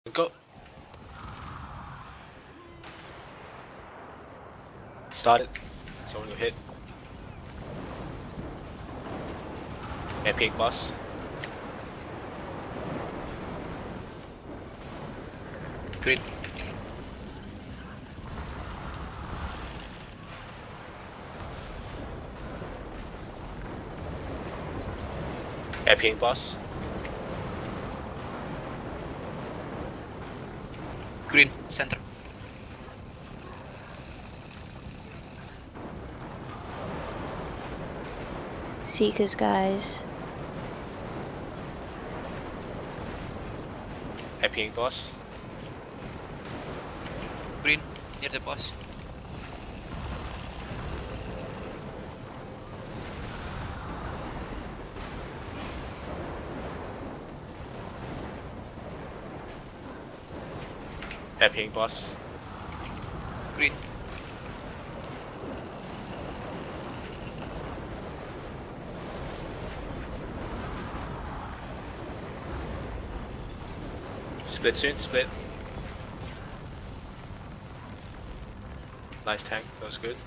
Go. Start it. Someone will hit. Epic boss. Green. Epic boss. Green. Center. Seekers, guys. Epic boss. Green. Near the boss. Epic boss. Green. Split soon, split. Nice tank, that was good.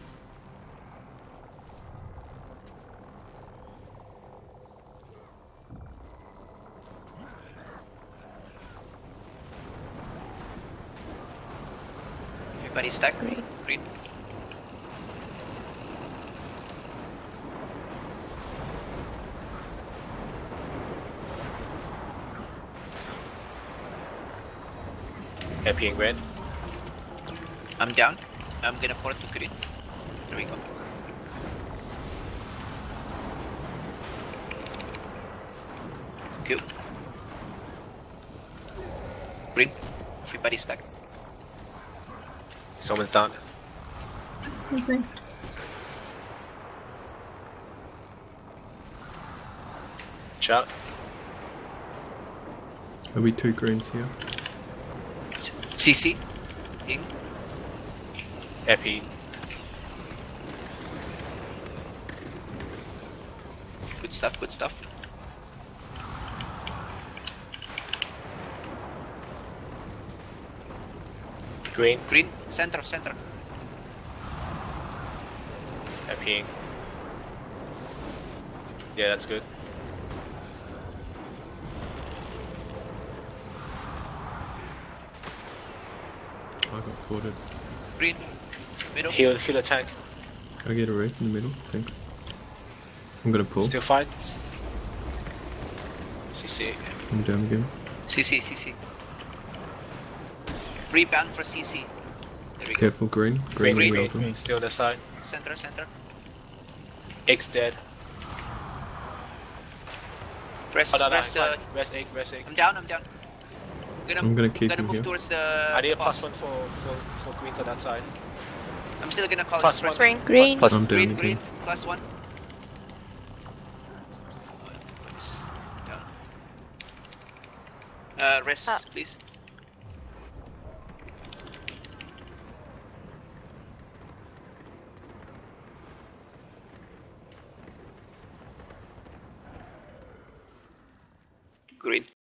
Everybody stack. Green. Green. Epic red. I'm down. I'm gonna port to green. There we go. Good. Green. Everybody stack. Someone's down. Okay. Shot. Are we two greens here? CC. Ping. Epic. Good stuff, good stuff. Green. Green. Center, center. Epic. Yeah, that's good. I got ported. Green. Middle. Heal a tank. Can I get a race in the middle? Thanks. I'm gonna pull. Still fine. CC. I'm down again. CC, CC. Rebound for CC. There we go. Careful, green. Green, Green, on green, the green. Still on the side. Center, center. X dead. Rest, Oh, no, no, rest, fine. Rest egg, rest egg. I'm down, I'm down. I'm gonna keep him move here. towards the I need a boss. +1 for green to that side. I'm still gonna call Plus this one. rest. Green. Green. Plus- I'm down Green, again. green, +1. Down. Rest, Up. please. Green.